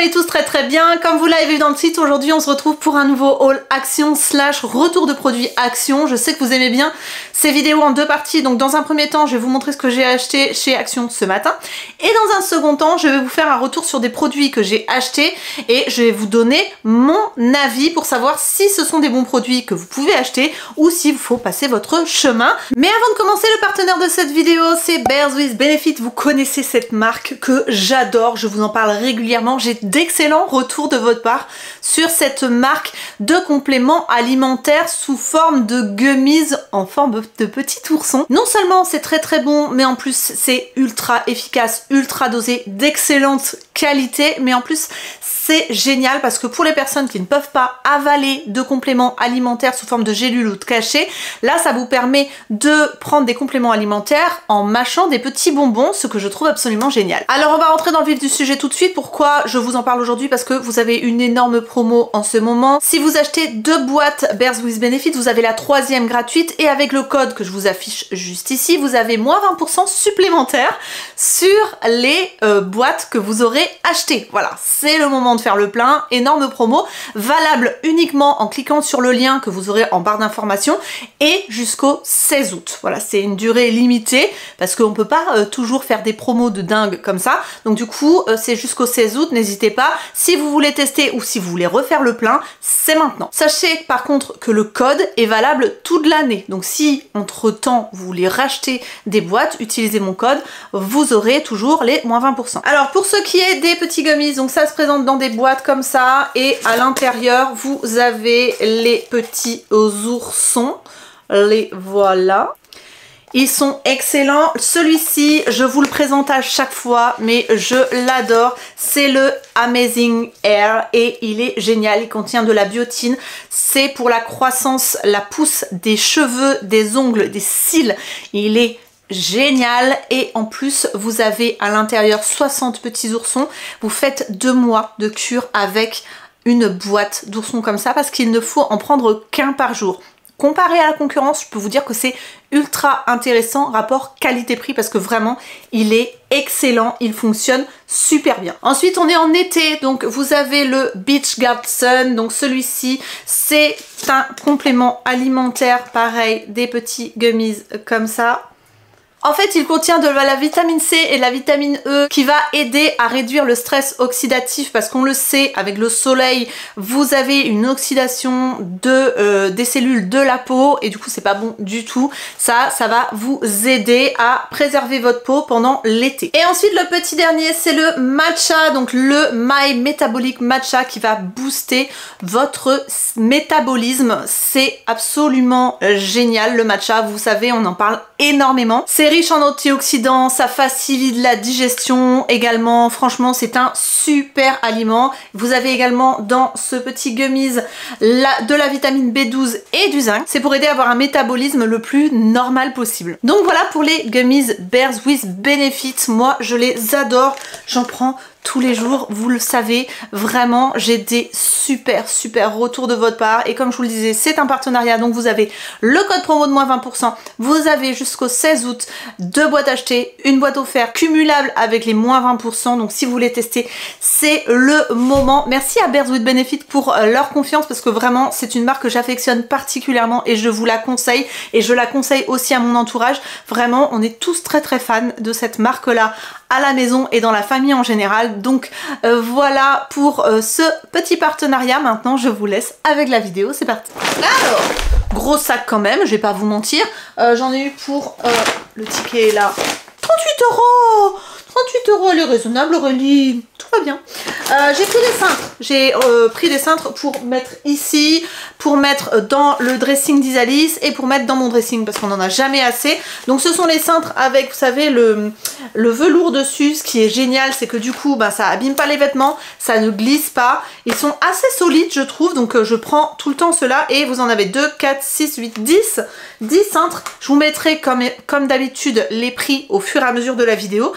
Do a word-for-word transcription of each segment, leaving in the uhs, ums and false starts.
allez tous très très bien. Comme vous l'avez vu dans le titre, aujourd'hui on se retrouve pour un nouveau haul action slash retour de produits action. Je sais que vous aimez bien ces vidéos en deux parties, donc dans un premier temps je vais vous montrer ce que j'ai acheté chez Action ce matin, et dans un second temps je vais vous faire un retour sur des produits que j'ai achetés et je vais vous donner mon avis pour savoir si ce sont des bons produits que vous pouvez acheter ou s'il faut passer votre chemin. Mais avant de commencer, le partenaire de cette vidéo c'est Bears with Benefit. Vous connaissez cette marque que j'adore, je vous en parle régulièrement, j'ai d'excellents retours de votre part sur cette marque de compléments alimentaires sous forme de gummies en forme de petits oursons. Non seulement c'est très très bon, mais en plus c'est ultra efficace, ultra dosé, d'excellente qualité, mais en plus c'est génial parce que pour les personnes qui ne peuvent pas avaler de compléments alimentaires sous forme de gélules ou de cachets, là ça vous permet de prendre des compléments alimentaires en mâchant des petits bonbons, ce que je trouve absolument génial. Alors on va rentrer dans le vif du sujet tout de suite. Pourquoi je vous en parle aujourd'hui? Parce que vous avez une énorme promo en ce moment. Si vous achetez deux boîtes Bears with Benefit, vous avez la troisième gratuite, et avec le code que je vous affiche juste ici, vous avez moins vingt pour cent supplémentaire sur les euh, boîtes que vous aurez achetées. Voilà, c'est le moment de faire le plein. Énorme promo, valable uniquement en cliquant sur le lien que vous aurez en barre d'informations et jusqu'au seize août. Voilà, c'est une durée limitée parce qu'on peut pas euh, toujours faire des promos de dingue comme ça. Donc du coup, euh, c'est jusqu'au seize août. N'hésitez pas. Si vous voulez tester ou si vous voulez refaire le plein, c'est maintenant. Sachez par contre que le code est valable toute l'année. Donc si entre temps vous voulez racheter des boîtes, utilisez mon code, vous aurez toujours les moins vingt pour cent. Alors pour ce qui est des petits gummies, donc ça se présente dans des boîtes comme ça, et à l'intérieur vous avez les petits oursons. Les voilà. Ils sont excellents. Celui-ci, je vous le présente à chaque fois, mais je l'adore. C'est le Amazing Hair et il est génial. Il contient de la biotine. C'est pour la croissance, la pousse des cheveux, des ongles, des cils. Il est génial, et en plus vous avez à l'intérieur soixante petits oursons. Vous faites deux mois de cure avec une boîte d'oursons comme ça, parce qu'il ne faut en prendre qu'un par jour. Comparé à la concurrence, je peux vous dire que c'est ultra intéressant, rapport qualité-prix, parce que vraiment il est excellent, il fonctionne super bien. Ensuite on est en été, donc vous avez le Beach Guard Sun. Donc celui-ci c'est un complément alimentaire, pareil, des petits gummies comme ça. En fait, il contient de la vitamine C et de la vitamine E qui va aider à réduire le stress oxydatif, parce qu'on le sait, avec le soleil, vous avez une oxydation de, euh, des cellules de la peau, et du coup c'est pas bon du tout. Ça, ça va vous aider à préserver votre peau pendant l'été. Et ensuite le petit dernier, c'est le matcha, donc le My Metabolic Matcha, qui va booster votre métabolisme. C'est absolument génial le matcha, vous savez, on en parle énormément. C'est riche en antioxydants, ça facilite la digestion également. Franchement, c'est un super aliment. Vous avez également dans ce petit gummies la, de la vitamine B douze et du zinc. C'est pour aider à avoir un métabolisme le plus normal possible. Donc voilà pour les gummies Bears with Benefit. Moi, je les adore. J'en prends tous les jours, vous le savez, vraiment j'ai des super super retours de votre part, et comme je vous le disais, c'est un partenariat, donc vous avez le code promo de moins vingt pour cent, vous avez jusqu'au seize août deux boîtes achetées, une boîte offerte cumulable avec les moins vingt pour cent, donc si vous voulez tester, c'est le moment. Merci à Bears with Benefit pour leur confiance, parce que vraiment c'est une marque que j'affectionne particulièrement et je vous la conseille, et je la conseille aussi à mon entourage. Vraiment, on est tous très très fans de cette marque là à la maison et dans la famille en général. Donc euh, voilà pour euh, ce petit partenariat. Maintenant je vous laisse avec la vidéo, c'est parti. Alors, gros sac quand même, je vais pas vous mentir, euh, j'en ai eu pour euh, le ticket est là, trente-huit euros. trente-huit euros, elle est raisonnable, Aurélie, tout va bien. Euh, j'ai pris des cintres, j'ai euh, pris des cintres pour mettre ici, pour mettre dans le dressing d'Isalis et pour mettre dans mon dressing, parce qu'on n'en a jamais assez. Donc ce sont les cintres avec, vous savez, le, le velours dessus. Ce qui est génial, c'est que du coup, bah, ça abîme pas les vêtements, ça ne glisse pas. Ils sont assez solides, je trouve, donc euh, je prends tout le temps ceux-là, et vous en avez deux, quatre, six, huit, dix, dix cintres. Je vous mettrai comme, comme d'habitude les prix au fur et à mesure de la vidéo. Donc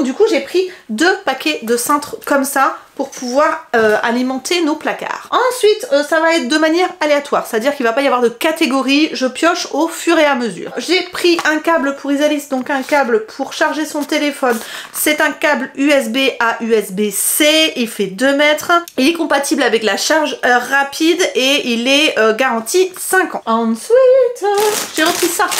du coup j'ai pris deux paquets de cintres comme ça pour pouvoir euh, alimenter nos placards. Ensuite, euh, ça va être de manière aléatoire, c'est-à-dire qu'il va pas y avoir de catégorie, je pioche au fur et à mesure. J'ai pris un câble pour Isalis, donc un câble pour charger son téléphone. C'est un câble U S B à U S B C, il fait deux mètres. Il est compatible avec la charge euh, rapide et il est euh, garanti cinq ans. Ensuite, euh, j'ai repris ça.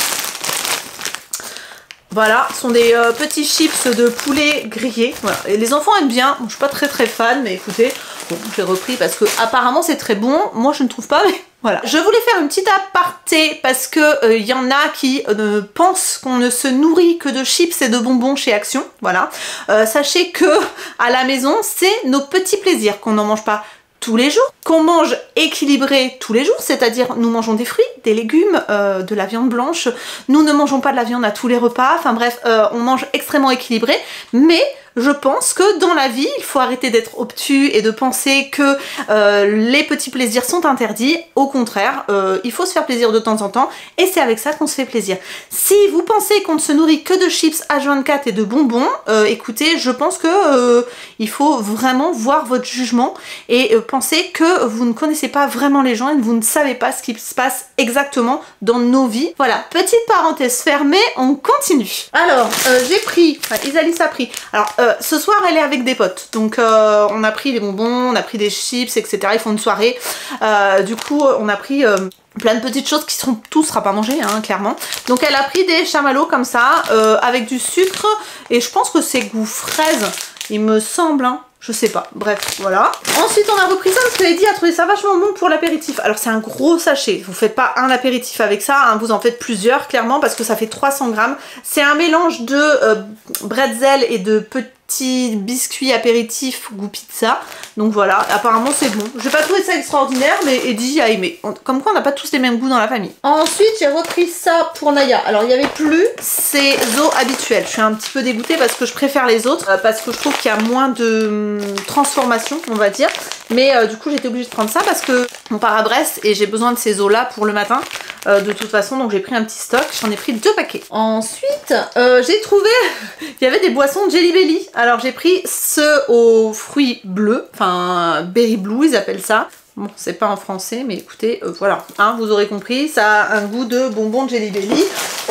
Voilà, ce sont des euh, petits chips de poulet grillés. Voilà. Et les enfants aiment bien. Bon, je suis pas très très fan, mais écoutez, bon, j'ai repris parce que apparemment c'est très bon. Moi je ne trouve pas, mais voilà. Je voulais faire une petite aparté parce que il euh, y en a qui euh, pensent qu'on ne se nourrit que de chips et de bonbons chez Action. Voilà. Euh, sachez que à la maison, c'est nos petits plaisirs, qu'on n'en mange pas tous les jours, qu'on mange équilibré tous les jours, c'est-à-dire nous mangeons des fruits, des légumes, euh, de la viande blanche, nous ne mangeons pas de la viande à tous les repas, enfin bref, euh, on mange extrêmement équilibré, mais je pense que dans la vie, il faut arrêter d'être obtus et de penser que euh, les petits plaisirs sont interdits. Au contraire, euh, il faut se faire plaisir de temps en temps et c'est avec ça qu'on se fait plaisir. Si vous pensez qu'on ne se nourrit que de chips H vingt-quatre et de bonbons, euh, écoutez, je pense que euh, il faut vraiment voir votre jugement et euh, penser que vous ne connaissez pas vraiment les gens et que vous ne savez pas ce qui se passe exactement dans nos vies. Voilà, petite parenthèse fermée, on continue. Alors, euh, j'ai pris, enfin, Isalis a pris, alors euh, ce soir elle est avec des potes, donc euh, on a pris des bonbons, on a pris des chips, et cetera. Ils font une soirée, euh, du coup on a pris euh, plein de petites choses qui seront tout sera pas mangé, hein, clairement. Donc elle a pris des chamallows comme ça, euh, avec du sucre, et je pense que c'est goût fraise, il me semble, hein. Je sais pas, bref, voilà. Ensuite on a repris ça parce que Eddie a trouvé ça vachement bon pour l'apéritif. Alors c'est un gros sachet, vous faites pas un apéritif avec ça, hein, vous en faites plusieurs clairement parce que ça fait trois cents grammes. C'est un mélange de euh, bretzel et de petits biscuits apéritifs goût pizza. Donc voilà, apparemment c'est bon. J'ai pas trouvé ça extraordinaire, mais Eddie a aimé. Comme quoi on n'a pas tous les mêmes goûts dans la famille. Ensuite j'ai repris ça pour Naya. Alors il n'y avait plus ces os habituels. Je suis un petit peu dégoûtée parce que je préfère les autres, euh, parce que je trouve qu'il y a moins de transformation, on va dire. Mais euh, du coup j'étais obligée de prendre ça parce que on part à Brest et j'ai besoin de ces os là pour le matin euh, de toute façon, donc j'ai pris un petit stock, j'en ai pris deux paquets. Ensuite euh, j'ai trouvé il y avait des boissons Jelly Belly. Alors j'ai pris ceux aux fruits bleus, enfin berry blue ils appellent ça. Bon, c'est pas en français, mais écoutez, euh, voilà, hein, vous aurez compris, ça a un goût de bonbon Jelly Belly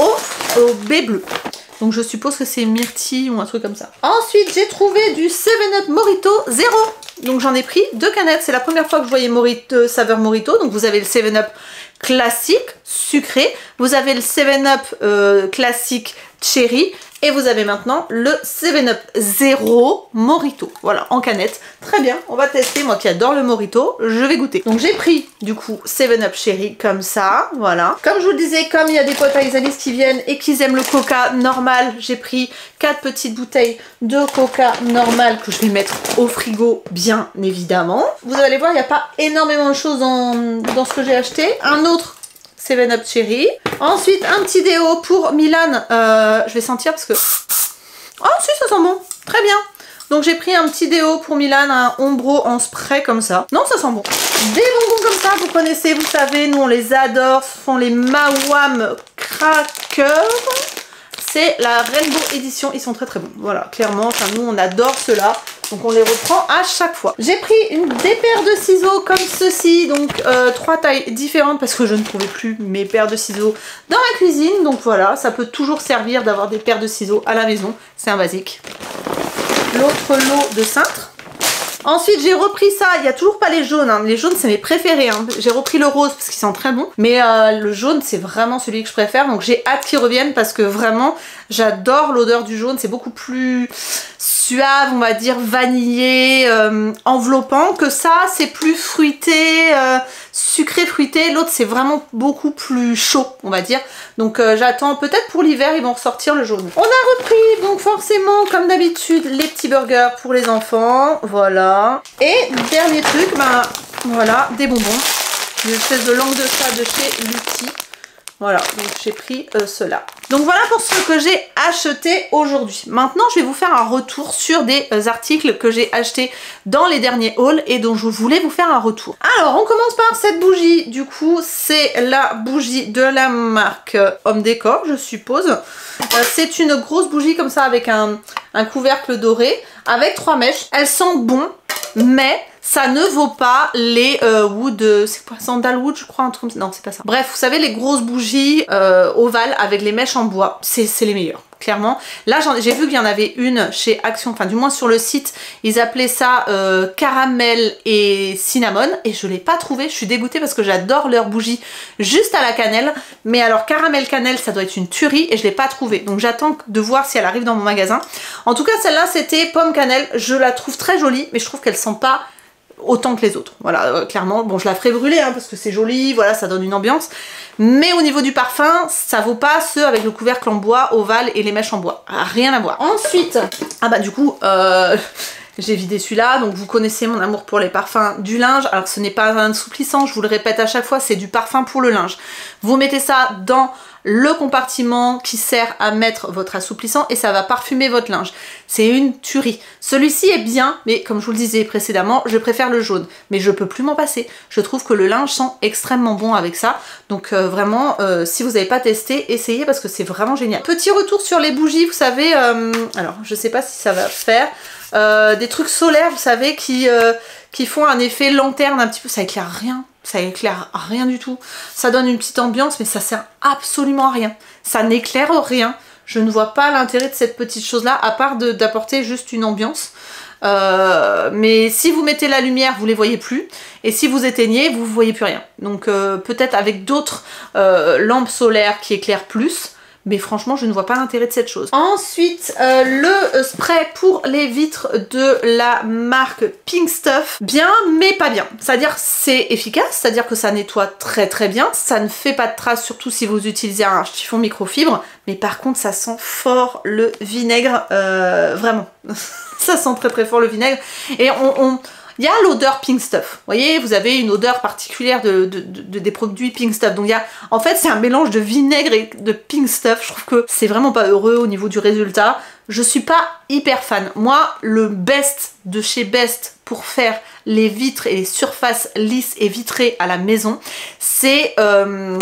au, au baie bleu. Donc je suppose que c'est myrtille ou un truc comme ça. Ensuite, j'ai trouvé du seven up Morito zéro. Donc j'en ai pris deux canettes. C'est la première fois que je voyais Morito, saveur Morito. Donc vous avez le seven up classique, sucré. Vous avez le seven up euh, classique cherry. Et vous avez maintenant le seven up zéro Morito. Voilà, en canette. Très bien, on va tester. Moi qui adore le Morito, je vais goûter. Donc j'ai pris du coup seven up Cherry comme ça. Voilà. Comme je vous le disais, comme il y a des potes à Isalis qui viennent et qu'ils aiment le coca normal, j'ai pris quatre petites bouteilles de coca normal que je vais mettre au frigo, bien évidemment. Vous allez voir, il n'y a pas énormément de choses dans, dans ce que j'ai acheté. Un autre seven up Cherry. Ensuite, un petit déo pour Milan. Euh, je vais sentir parce que... Oh, si, ça sent bon. Très bien. Donc, j'ai pris un petit déo pour Milan, un Ombro en spray comme ça. Non, ça sent bon. Des bonbons comme ça, vous connaissez, vous savez, nous, on les adore. Ce sont les Mawam Crackers. C'est la Rainbow Edition. Ils sont très, très bons. Voilà, clairement, enfin, nous, on adore ceux-là. Donc on les reprend à chaque fois. J'ai pris une, des paires de ciseaux comme ceci, donc euh, trois tailles différentes parce que je ne trouvais plus mes paires de ciseaux dans ma cuisine. Donc voilà, ça peut toujours servir d'avoir des paires de ciseaux à la maison, c'est un basique. L'autre lot de cintres. Ensuite j'ai repris ça, il n'y a toujours pas les jaunes, hein. Les jaunes c'est mes préférés, hein. J'ai repris le rose parce qu'ils sont très bons, mais euh, le jaune c'est vraiment celui que je préfère, donc j'ai hâte qu'ils reviennent parce que vraiment j'adore l'odeur du jaune, c'est beaucoup plus suave, on va dire vanillé, euh, enveloppant, que ça c'est plus fruité, euh, sucré fruité, l'autre c'est vraiment beaucoup plus chaud on va dire, donc euh, j'attends, peut-être pour l'hiver ils vont ressortir le jaune. On a repris donc forcément comme d'habitude les petits burgers pour les enfants, voilà, et dernier truc, ben voilà, des bonbons, une espèce de langue de chat de chez Lucky. Voilà, donc j'ai pris euh, cela. Donc voilà pour ce que j'ai acheté aujourd'hui. Maintenant, je vais vous faire un retour sur des euh, articles que j'ai achetés dans les derniers hauls et dont je voulais vous faire un retour. Alors, on commence par cette bougie. Du coup, c'est la bougie de la marque euh, Home Décor, je suppose. Euh, c'est une grosse bougie comme ça avec un, un couvercle doré avec trois mèches. Elles sentent bon, mais ça ne vaut pas les euh, wood, c'est quoi, sandalwood je crois, un truc comme ça. Non, c'est pas ça. Bref, vous savez les grosses bougies euh, ovales avec les mèches en bois, c'est les meilleurs, clairement. Là, j'ai vu qu'il y en avait une chez Action, enfin du moins sur le site, ils appelaient ça euh, caramel et cinnamon et je l'ai pas trouvé. Je suis dégoûtée parce que j'adore leurs bougies juste à la cannelle, mais alors caramel cannelle, ça doit être une tuerie et je l'ai pas trouvé. Donc j'attends de voir si elle arrive dans mon magasin. En tout cas, celle-là, c'était pomme cannelle. Je la trouve très jolie, mais je trouve qu'elle sent pas autant que les autres, voilà, euh, clairement. Bon, je la ferai brûler hein, parce que c'est joli, voilà, ça donne une ambiance, mais au niveau du parfum, ça vaut pas ceux avec le couvercle en bois ovale et les mèches en bois, rien à voir. Ensuite, ah bah du coup euh, j'ai vidé celui-là, donc vous connaissez mon amour pour les parfums du linge. Alors ce n'est pas un assouplissant, je vous le répète à chaque fois, c'est du parfum pour le linge. Vous mettez ça dans le compartiment qui sert à mettre votre assouplissant et ça va parfumer votre linge. C'est une tuerie. Celui-ci est bien, mais comme je vous le disais précédemment, je préfère le jaune. Mais je peux plus m'en passer. Je trouve que le linge sent extrêmement bon avec ça. Donc euh, vraiment, euh, si vous n'avez pas testé, essayez parce que c'est vraiment génial. Petit retour sur les bougies, vous savez, euh, alors je sais pas si ça va faire, euh, des trucs solaires, vous savez, qui, euh, qui font un effet lanterne un petit peu, ça éclaire rien. Ça éclaire rien du tout. Ça donne une petite ambiance, mais ça sert absolument à rien. Ça n'éclaire rien. Je ne vois pas l'intérêt de cette petite chose-là, à part d'apporter juste une ambiance. Euh, mais si vous mettez la lumière, vous les voyez plus. Et si vous éteignez, vous ne voyez plus rien. Donc euh, peut-être avec d'autres euh, lampes solaires qui éclairent plus. Mais franchement, je ne vois pas l'intérêt de cette chose. Ensuite, euh, le spray pour les vitres de la marque Pink Stuff. Bien, mais pas bien. C'est-à-dire c'est efficace, c'est-à-dire que ça nettoie très très bien. Ça ne fait pas de traces, surtout si vous utilisez un chiffon microfibre. Mais par contre, ça sent fort le vinaigre. Euh, vraiment. Ça sent très très fort le vinaigre. Et on... on il y a l'odeur Pink Stuff, vous voyez, vous avez une odeur particulière de, de, de, de des produits Pink Stuff. Donc il y a, en fait c'est un mélange de vinaigre et de Pink Stuff. Je trouve que c'est vraiment pas heureux au niveau du résultat. Je suis pas hyper fan. Moi, le best de chez Best pour faire les vitres et les surfaces lisses et vitrées à la maison, c'est... Euh,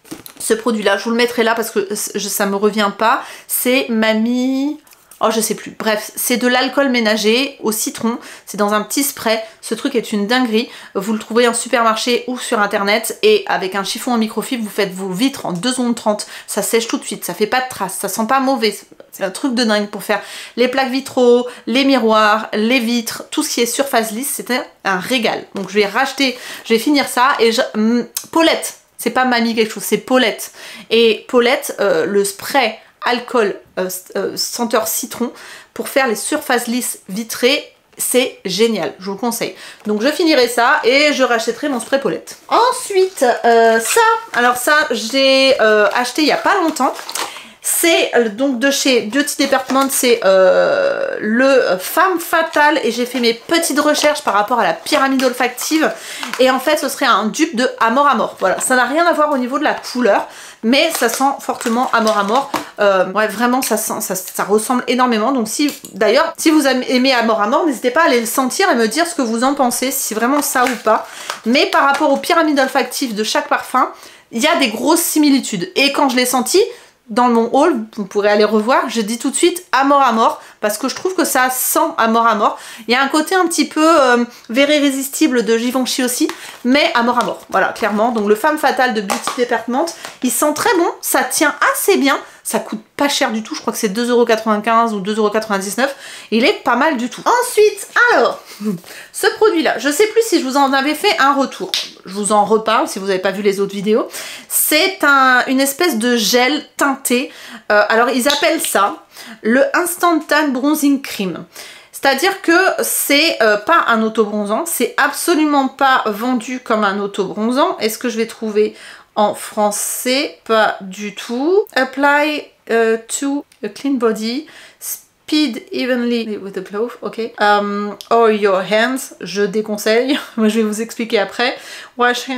ce produit là, je vous le mettrai là parce que ça me revient pas. C'est Mamie... Oh, je sais plus. Bref, c'est de l'alcool ménager au citron. C'est dans un petit spray. Ce truc est une dinguerie. Vous le trouvez en supermarché ou sur internet. Et avec un chiffon en microfibre, vous faites vos vitres en deux secondes trente. Ça sèche tout de suite. Ça fait pas de traces. Ça sent pas mauvais. C'est un truc de dingue pour faire les plaques vitraux, les miroirs, les vitres, tout ce qui est surface lisse. C'était un régal. Donc je vais racheter, je vais finir ça. Et je... Hum, Paulette. C'est pas Mamie quelque chose, c'est Paulette. Et Paulette, euh, le spray alcool euh, euh, senteur citron pour faire les surfaces lisses vitrées, c'est génial, je vous le conseille. Donc je finirai ça et je rachèterai mon spray Paulette. Ensuite, euh, ça, alors ça j'ai euh, acheté il n'y a pas longtemps. C'est euh, donc de chez Beauty Department, c'est euh, le Femme Fatale et j'ai fait mes petites recherches par rapport à la pyramide olfactive et en fait ce serait un dupe de Amor Amor. Voilà, ça n'a rien à voir au niveau de la couleur, mais ça sent fortement Amor Amor. Euh, ouais, vraiment ça, sent, ça, ça ressemble énormément. Donc si, d'ailleurs, si vous aimez Amor Amor, n'hésitez pas à aller le sentir et me dire ce que vous en pensez, si c'est vraiment ça ou pas. Mais par rapport aux pyramides olfactives de chaque parfum, il y a des grosses similitudes. Et quand je l'ai senti, dans mon haul, vous pourrez aller revoir, je dis tout de suite Amor Amor parce que je trouve que ça sent Amor Amor. Il y a un côté un petit peu euh, vers irrésistible de Givenchy aussi, mais Amor Amor, voilà, clairement. Donc le Femme Fatale de Beauty Department, il sent très bon, ça tient assez bien, ça coûte pas cher du tout, je crois que c'est deux euros quatre-vingt-quinze ou deux euros quatre-vingt-dix-neuf, il est pas mal du tout. Ensuite, alors, ce produit-là, je sais plus si je vous en avais fait un retour, je vous en reparle si vous n'avez pas vu les autres vidéos. C'est un, une espèce de gel teinté, euh, alors ils appellent ça le Instant Tan Bronzing Cream. C'est-à-dire que c'est euh, pas un auto-bronzant, c'est absolument pas vendu comme un auto-bronzant. Est-ce que je vais trouver en français? Pas du tout. Apply uh, to a clean body, speed evenly with the glove, ok. Um, or your hands, je déconseille, moi je vais vous expliquer après. Wash hand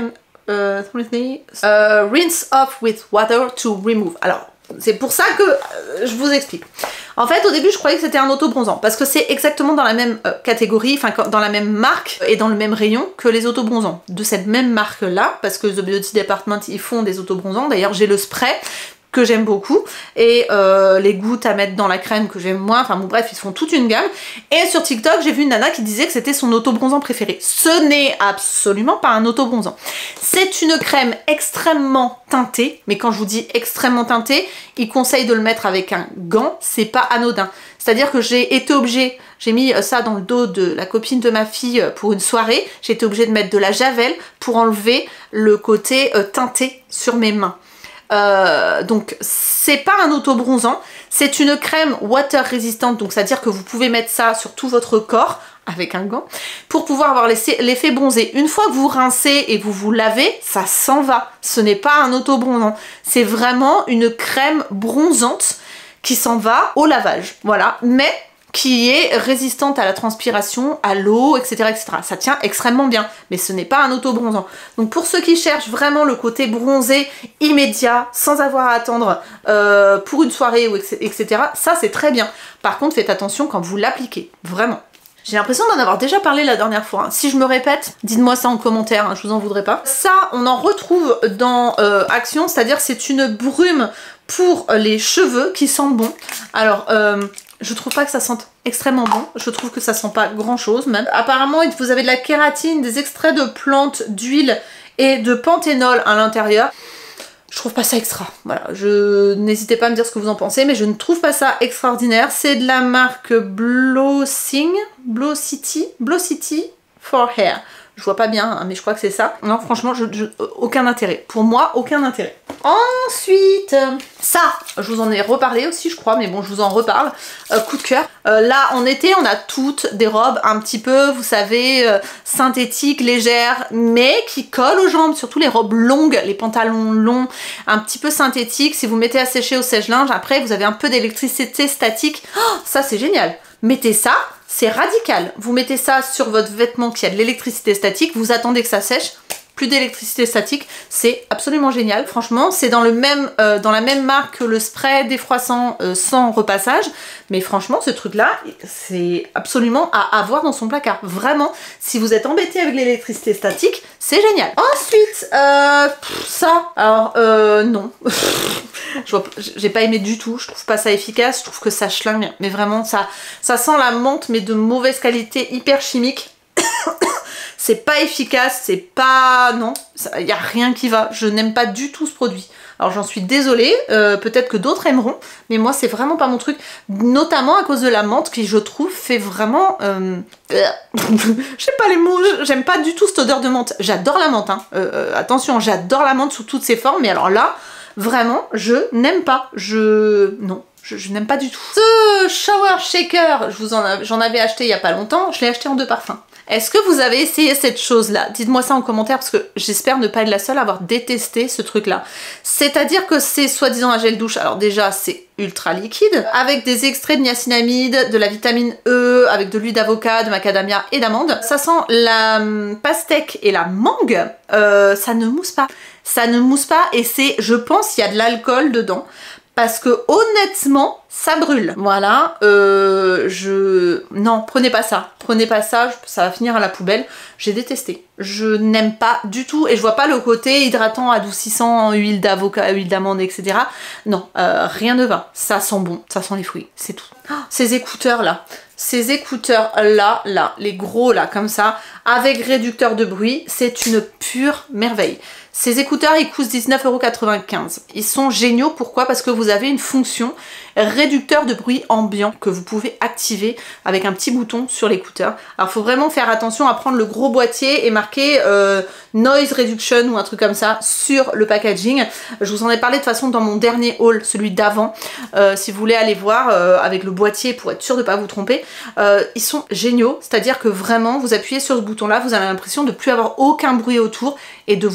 euh, euh, rinse off with water to remove. Alors, c'est pour ça que euh, je vous explique. En fait, au début, je croyais que c'était un auto-bronzant parce que c'est exactement dans la même euh, catégorie, enfin dans la même marque et dans le même rayon que les auto-bronzants. De cette même marque-là, parce que The Beauty Department, ils font des auto-bronzants. D'ailleurs, j'ai le spray que j'aime beaucoup et euh, les gouttes à mettre dans la crème que j'aime moins, enfin bon bref, ils font toute une gamme. Et sur TikTok, j'ai vu une nana qui disait que c'était son auto-bronzant préféré. Ce n'est absolument pas un auto-bronzant. C'est une crème extrêmement teintée, mais quand je vous dis extrêmement teintée, ils conseillent de le mettre avec un gant, c'est pas anodin. C'est-à-dire que j'ai été obligée, j'ai mis ça dans le dos de la copine de ma fille pour une soirée, j'ai été obligée de mettre de la javel pour enlever le côté euh, teinté sur mes mains. Euh, donc c'est pas un auto-bronzant, c'est une crème water résistante, donc c'est à dire que vous pouvez mettre ça sur tout votre corps avec un gant pour pouvoir avoir l'effet bronzé. Une fois que vous rincez et vous vous lavez, ça s'en va. Ce n'est pas un auto-bronzant, c'est vraiment une crème bronzante qui s'en va au lavage, voilà, mais qui est résistante à la transpiration, à l'eau, et cetera, et cetera. Ça tient extrêmement bien, mais ce n'est pas un auto-bronzant. Donc pour ceux qui cherchent vraiment le côté bronzé immédiat, sans avoir à attendre euh, pour une soirée, ou et cetera, ça c'est très bien. Par contre, faites attention quand vous l'appliquez, vraiment. J'ai l'impression d'en avoir déjà parlé la dernière fois. Hein. Si je me répète, dites-moi ça en commentaire, hein, je vous en voudrais pas. Ça, on en retrouve dans euh, Action, c'est-à-dire c'est une brume pour les cheveux qui sent bon. Alors, euh, je trouve pas que ça sente extrêmement bon, je trouve que ça sent pas grand chose même. Apparemment vous avez de la kératine, des extraits de plantes, d'huile et de panthénol à l'intérieur. Je trouve pas ça extra, voilà, je n'hésitez pas à me dire ce que vous en pensez, mais je ne trouve pas ça extraordinaire. C'est de la marque Blossing, Blossity, Blossity for Hair. Je vois pas bien, hein, mais je crois que c'est ça. Non, franchement, je, je, aucun intérêt. Pour moi, aucun intérêt. Ensuite, ça, je vous en ai reparlé aussi, je crois, mais bon, je vous en reparle. Euh, coup de cœur. Euh, là, en été, on a toutes des robes un petit peu, vous savez, euh, synthétiques, légères, mais qui collent aux jambes. Surtout les robes longues, les pantalons longs, un petit peu synthétiques. Si vous mettez à sécher au sèche-linge, après, vous avez un peu d'électricité statique. Oh, ça, c'est génial. Mettez ça. C'est radical. Vous mettez ça sur votre vêtement qui a de l'électricité statique, vous attendez que ça sèche, plus d'électricité statique, c'est absolument génial. Franchement, c'est dans le même, euh, dans la même marque que le spray défroissant euh, sans repassage, mais franchement, ce truc-là, c'est absolument à avoir dans son placard. Vraiment, si vous êtes embêté avec l'électricité statique, c'est génial. Ensuite, euh, pff, ça, alors euh, non. J'ai pas aimé du tout, je trouve pas ça efficace, je trouve que ça schlingue, mais vraiment ça, ça sent la menthe mais de mauvaise qualité, hyper chimique. C'est pas efficace, c'est pas... non, il n'y a rien qui va, je n'aime pas du tout ce produit. Alors j'en suis désolée, euh, peut-être que d'autres aimeront, mais moi c'est vraiment pas mon truc, notamment à cause de la menthe qui je trouve fait vraiment... Euh... je sais pas les mots, j'aime pas du tout cette odeur de menthe. J'adore la menthe, hein. euh, euh, attention, j'adore la menthe sous toutes ses formes, mais alors là... vraiment, je n'aime pas. Je... non, je, je n'aime pas du tout. Ce shower shaker, je vous en a... j'en avais acheté il y a pas longtemps. Je l'ai acheté en deux parfums. Est-ce que vous avez essayé cette chose-là? Dites-moi ça en commentaire parce que j'espère ne pas être la seule à avoir détesté ce truc-là. C'est-à-dire que c'est soi-disant un gel douche. Alors déjà, c'est ultra liquide, avec des extraits de niacinamide, de la vitamine E, avec de l'huile d'avocat, de macadamia et d'amande. Ça sent la pastèque et la mangue. Euh, ça ne mousse pas. Ça ne mousse pas et c'est, je pense, il y a de l'alcool dedans. Parce que honnêtement, ça brûle. Voilà, euh, je... non, prenez pas ça. Prenez pas ça, ça va finir à la poubelle. J'ai détesté. Je n'aime pas du tout et je vois pas le côté hydratant, adoucissant, huile d'avocat, huile d'amande, et cetera. Non, euh, rien ne va. Ça sent bon, ça sent les fruits, c'est tout. Oh, ces écouteurs là, ces écouteurs là, là, les gros là, comme ça, avec réducteur de bruit, c'est une pure merveille. Ces écouteurs, ils coûtent dix-neuf euros quatre-vingt-quinze. Ils sont géniaux, pourquoi? Parce que vous avez une fonction réducteur de bruit ambiant que vous pouvez activer avec un petit bouton sur l'écouteur. Alors, il faut vraiment faire attention à prendre le gros boîtier et marquer euh, Noise Reduction ou un truc comme ça sur le packaging. Je vous en ai parlé de toute façon dans mon dernier haul, celui d'avant. Euh, si vous voulez aller voir euh, avec le boîtier pour être sûr de ne pas vous tromper. Euh, ils sont géniaux, c'est-à-dire que vraiment, vous appuyez sur ce bouton-là, vous avez l'impression de ne plus avoir aucun bruit autour et de vous concentrer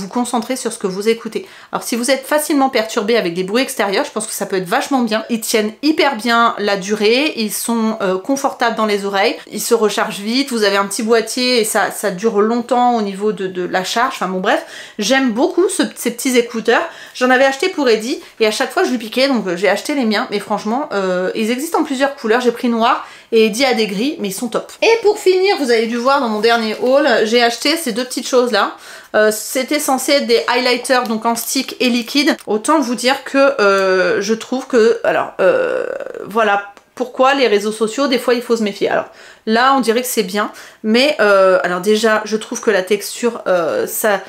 concentrer sur ce que vous écoutez. Alors si vous êtes facilement perturbé avec des bruits extérieurs, je pense que ça peut être vachement bien. Ils tiennent hyper bien la durée, ils sont euh, confortables dans les oreilles, ils se rechargent vite, vous avez un petit boîtier et ça, ça dure longtemps au niveau de, de la charge, enfin bon bref, j'aime beaucoup ce, ces petits écouteurs. J'en avais acheté pour Eddie et à chaque fois je lui piquais, donc euh, j'ai acheté les miens, mais franchement, euh, ils existent en plusieurs couleurs, j'ai pris noir et Eddie a des gris, mais ils sont top. Et pour finir, vous avez dû voir dans mon dernier haul, j'ai acheté ces deux petites choses là. Euh, c'était censé être des highlighters donc en stick et liquide. Autant vous dire que euh, je trouve que, alors euh, voilà pourquoi les réseaux sociaux des fois il faut se méfier. Alors là on dirait que c'est bien, mais euh, alors déjà je trouve que la texture euh, ça...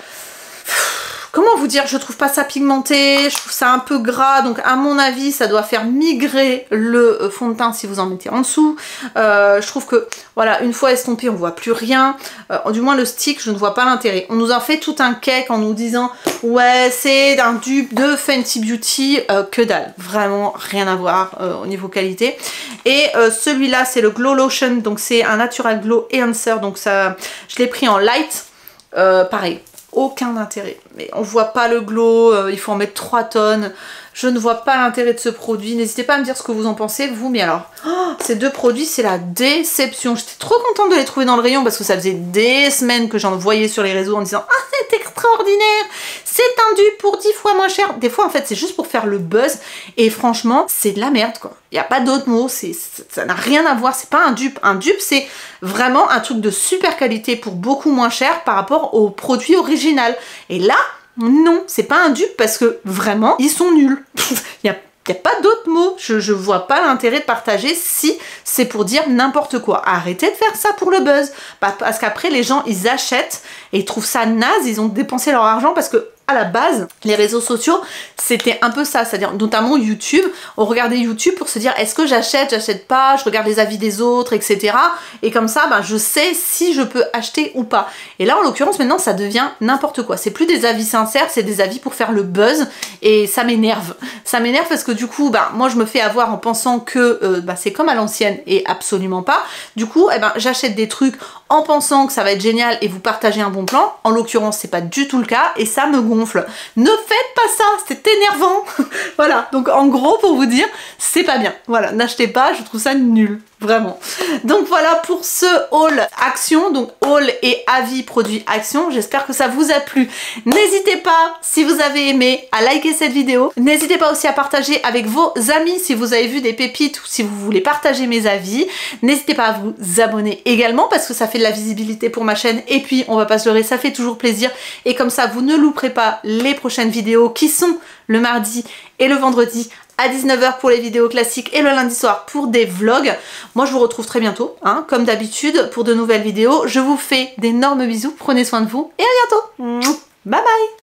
Comment vous dire, je trouve pas ça pigmenté, je trouve ça un peu gras, donc à mon avis ça doit faire migrer le fond de teint si vous en mettez en dessous. Euh, je trouve que voilà, une fois estompé on voit plus rien, euh, du moins le stick je ne vois pas l'intérêt. On nous a fait tout un cake en nous disant ouais c'est un dupe de Fenty Beauty, euh, que dalle, vraiment rien à voir euh, au niveau qualité. Et euh, celui-là c'est le Glow Lotion, donc c'est un Natural Glow Enhancer, donc ça je l'ai pris en light, euh, pareil. Aucun intérêt, mais on voit pas le glow, euh, il faut en mettre trois tonnes, je ne vois pas l'intérêt de ce produit. N'hésitez pas à me dire ce que vous en pensez vous, mais alors oh, ces deux produits c'est la déception. J'étais trop contente de les trouver dans le rayon parce que ça faisait des semaines que j'en voyais sur les réseaux en disant ah c'est extraordinaire, c'est un dupe pour dix fois moins cher. Des fois en fait c'est juste pour faire le buzz et franchement c'est de la merde quoi, il n'y a pas d'autre mot, c'est, ça n'a rien à voir, c'est pas un dupe. Un dupe c'est vraiment un truc de super qualité pour beaucoup moins cher par rapport au produit original. Et là non, c'est pas un dupe parce que vraiment ils sont nuls. Il n'y a Il n'y a pas d'autre mot, je, je vois pas l'intérêt de partager si c'est pour dire n'importe quoi. Arrêtez de faire ça pour le buzz, parce qu'après les gens ils achètent et ils trouvent ça naze, ils ont dépensé leur argent parce que à la base, les réseaux sociaux, c'était un peu ça, c'est-à-dire notamment YouTube, on regardait YouTube pour se dire est-ce que j'achète, j'achète pas, je regarde les avis des autres, et cetera. Et comme ça, ben, je sais si je peux acheter ou pas. Et là, en l'occurrence, maintenant, ça devient n'importe quoi. C'est plus des avis sincères, c'est des avis pour faire le buzz, et ça m'énerve. Ça m'énerve parce que du coup, ben, moi, je me fais avoir en pensant que euh, ben, c'est comme à l'ancienne, et absolument pas. Du coup, eh ben, j'achète des trucs en pensant que ça va être génial et vous partagez un bon plan. En l'occurrence, c'est pas du tout le cas, et ça me gonfle. Ne faites pas ça, c'est énervant. Voilà, donc en gros pour vous dire, c'est pas bien. Voilà, n'achetez pas, je trouve ça nul, vraiment. Donc voilà pour ce haul Action, donc haul et avis produits Action. J'espère que ça vous a plu. N'hésitez pas, si vous avez aimé, à liker cette vidéo. N'hésitez pas aussi à partager avec vos amis si vous avez vu des pépites ou si vous voulez partager mes avis. N'hésitez pas à vous abonner également parce que ça fait de la visibilité pour ma chaîne et puis on va pas se leurrer, ça fait toujours plaisir et comme ça vous ne louperez pas les prochaines vidéos qui sont le mardi et le vendredi à dix-neuf heures pour les vidéos classiques et le lundi soir pour des vlogs. Moi je vous retrouve très bientôt, hein, comme d'habitude pour de nouvelles vidéos. Je vous fais d'énormes bisous, prenez soin de vous et à bientôt. Bye bye.